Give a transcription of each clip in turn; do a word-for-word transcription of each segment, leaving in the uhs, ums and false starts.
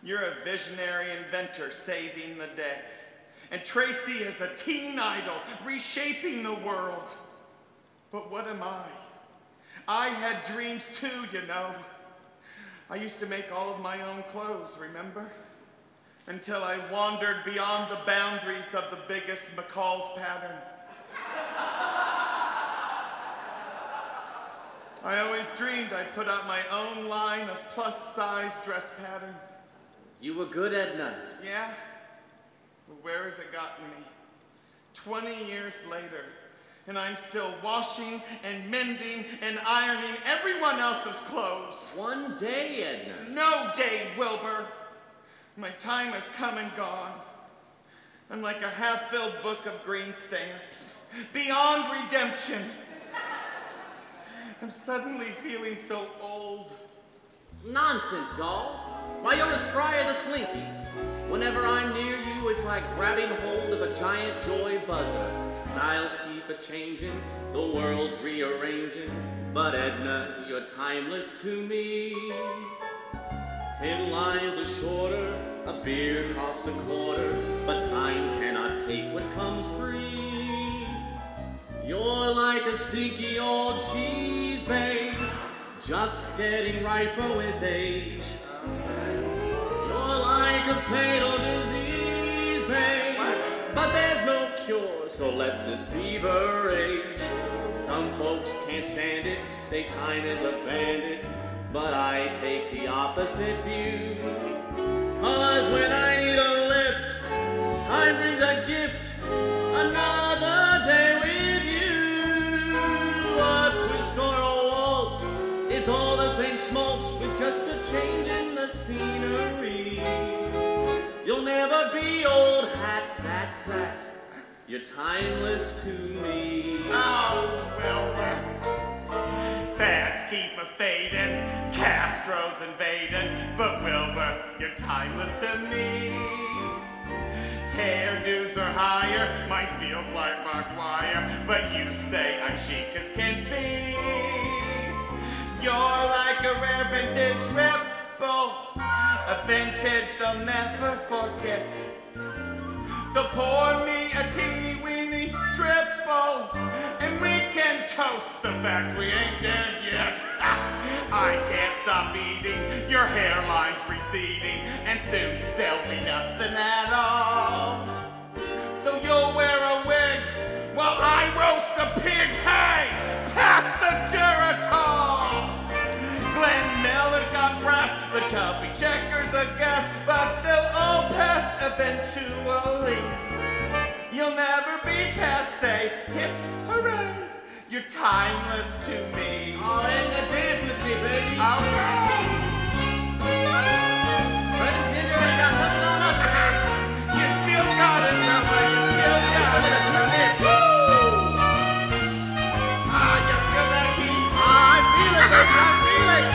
You're a visionary inventor saving the day. And Tracy is a teen idol reshaping the world. But what am I? I had dreams too, you know. I used to make all of my own clothes, remember? Until I wandered beyond the boundaries of the biggest McCall's pattern. I always dreamed I'd put out my own line of plus-size dress patterns. You were good, Edna. Yeah? But where has it gotten me? Twenty years later, and I'm still washing and mending and ironing everyone else's clothes. One day, Edna. No day, Wilbur. My time has come and gone. I'm like a half-filled book of green stamps, beyond redemption. I'm suddenly feeling so old. Nonsense, doll. Why, you're as spry as a slinky. Whenever I'm near you, it's like grabbing hold of a giant joy buzzer. Styles keep a-changing, the world's rearranging, but Edna, you're timeless to me. Hemlines are shorter, a beer costs a quarter, but time cannot take what comes free. You're like a stinky old cheese, babe, just getting riper with age. You're like a fatal disease, babe, but there's no cure, so let this fever rage. Some folks can't stand it, say time is a bandit, but I take the opposite view. Cause when I need a lift, time brings a gift, another day with you. A twist or a waltz, it's all the same schmaltz with just a change in the scenery. You'll never be old hat, that's that. You're timeless to me. Oh, Wilbur. Fads keep a-fading, Castro's invading, but Wilbur, you're timeless to me. Hairdos are higher, mine feels like barbed wire, but you say I'm chic as can be. You're like a rare vintage ripple, a vintage they'll never forget. So pour me a teeny weeny triple, and we can toast the fact we ain't dead yet. I can't stop eating, your hairline's receding, and soon there'll be nothing at all. So you'll wear a wig while I roast a pig. Hey, pass the Geritol. Glenn Miller's got brass, the chubby checkers a gas, but they'll all pass eventually. You'll never be passe, hip hooray, you're timeless to me. Oh, Edna, dance with me, baby. Okay. Present Ginger ain't got nothing on us, man. You still got it, Wilbur, you still got it. Woo! Ah, you feel that heat? I feel it, baby, I feel it.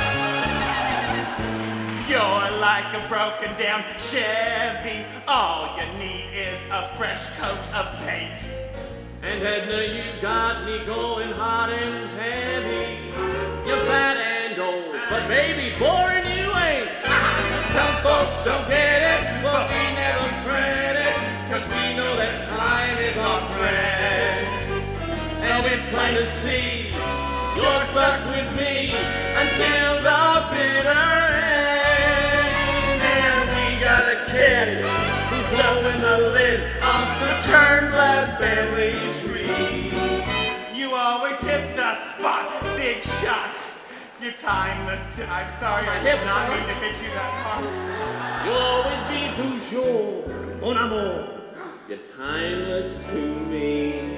You're like a broken down Chevy. All you need is a fresh coat of paint. And Edna, you got me going hot and heavy. You're fat and old, but baby, boring you ain't. Some folks don't get it, but we never fret it, cause we know that time is our friend. And it's plain to see, you're stuck with me until the bitter end. And we got a kid who's blowing the lid off the Turnblad family tree. You always hit the spot, big shot. You're timeless too. I'm sorry, I did not mean to hit you that hard. You'll always be toujours, mon amour. You're timeless to me.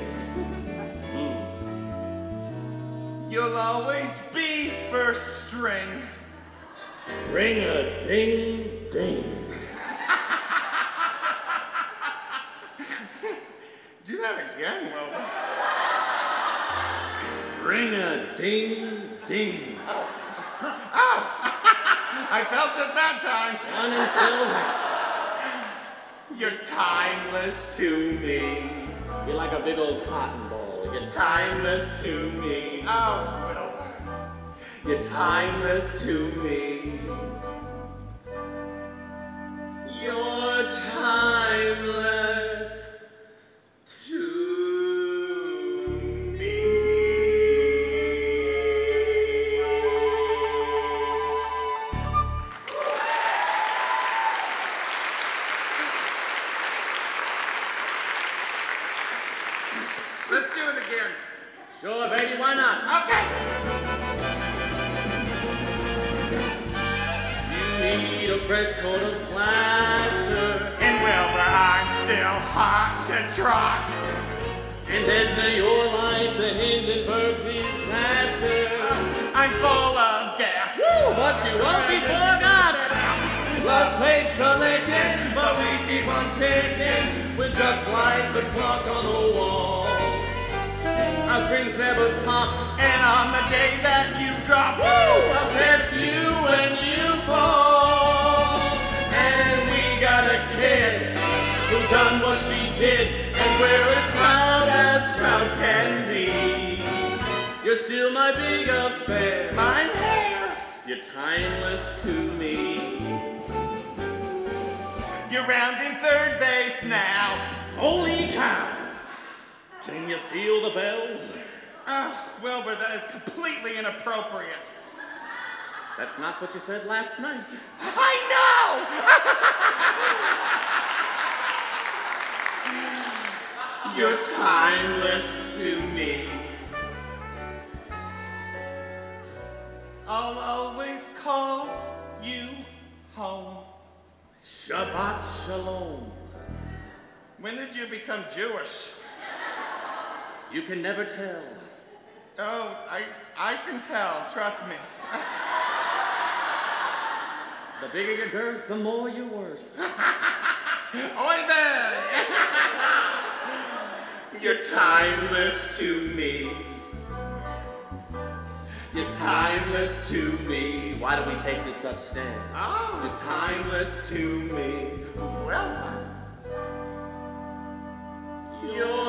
You'll always be first string. Ring a ding ding. Do that again, Wilbur. Ring a ding ding. Oh. Oh. I felt it that time. One until that. You're timeless to me. You're like a big old cotton ball. You're Timeless to me. Oh, Wilbur. You're timeless to me. Sure, baby, why not? Okay. You need a fresh coat of plaster. In Wilbur, I'm still hot to trot. And Edna, you're like the Hindenburg disaster. I'm full of gas. Woo, but you won't be forgotten. Love takes a licking, but we keep on ticking. We're just like the clock on the wall. Our strings never pop. And on the day that you drop, Woo, I'll catch you when you fall. And we got a kid who's done what she did, and we're as proud as proud can be. You're still my big affair. my hair. You're timeless to me. You're rounding third base now. Holy cow! Can you feel the bells? Oh, Wilbur, that is completely inappropriate. That's not what you said last night. I know! You're timeless to me. I'll always call you home. Shabbat shalom. When did you become Jewish? You can never tell. Oh, I, I can tell, trust me. The bigger your girth, the more you're worth. Oy vey! You're timeless to me. You're timeless to me. Why do we take this upstairs? Oh, You're timeless to me. well, you're